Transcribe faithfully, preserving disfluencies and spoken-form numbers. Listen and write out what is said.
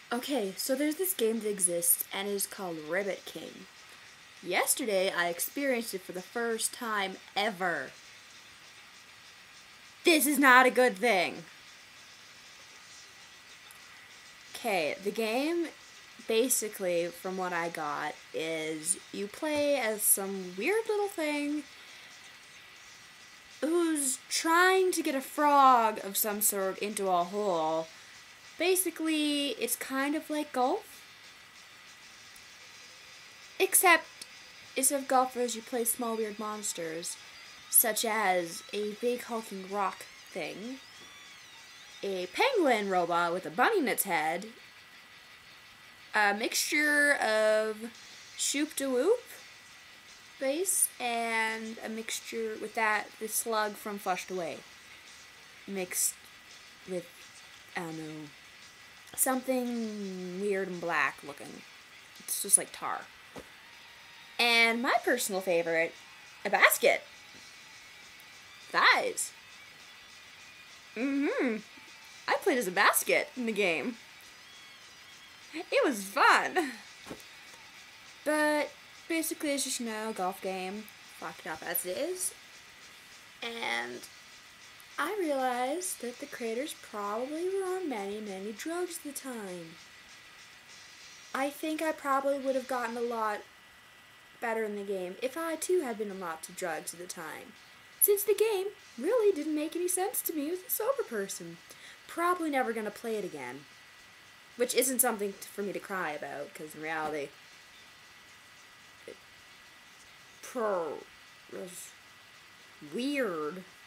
Okay, so there's this game that exists, and it is called Ribbit King. Yesterday, I experienced it for the first time ever. This is not a good thing. Okay, the game, basically, from what I got, is you play as some weird little thing who's trying to get a frog of some sort into a hole. Basically, it's kind of like golf. Except, instead of golfers, you play small weird monsters, such as a big hulking rock thing, a penguin robot with a bunny in its head, a mixture of shoop de whoop base, and a mixture with that, the slug from Flushed Away, mixed with, I don't know, something weird and black looking. It's just like tar. And my personal favorite, a basket. Thighs. Mm-hmm. I played as a basket in the game. It was fun. But basically it's just, you know, a golf game. Fucked up as it is. And I realized that the creators probably were on many, many drugs at the time. I think I probably would have gotten a lot better in the game if I too had been on lots of drugs at the time, since the game really didn't make any sense to me as a sober person. Probably never gonna play it again, which isn't something for me to cry about, because in reality it was weird.